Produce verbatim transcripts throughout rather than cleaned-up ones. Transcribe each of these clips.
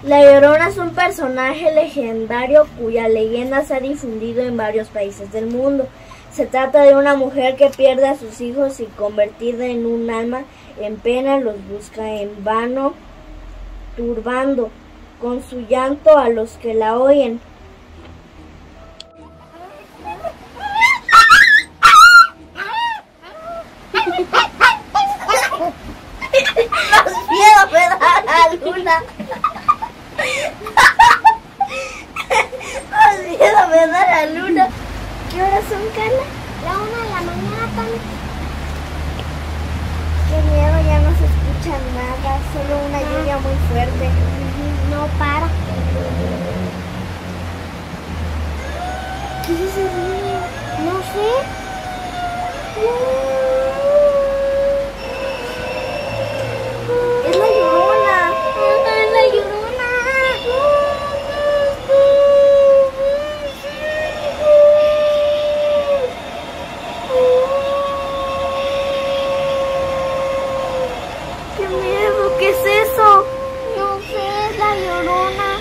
La Llorona es un personaje legendario cuya leyenda se ha difundido en varios países del mundo. Se trata de una mujer que pierde a sus hijos y convertida en un alma en pena los busca en vano, turbando con su llanto a los que la oyen. Más miedo me da la luna. Más miedo me da la luna. ¿Qué horas son, Carla? La una de la mañana, Tami. Qué miedo, ya no se escucha nada, solo una lluvia muy fuerte. No para. ¿Qué es ese ruido? No sé. Es la Llorona. Es la Llorona. ¡Qué miedo! ¿Qué es eso? No sé, es la Llorona.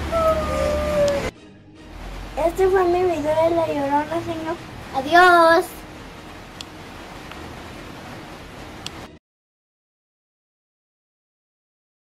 Este fue mi video de la Llorona, señor. Adiós.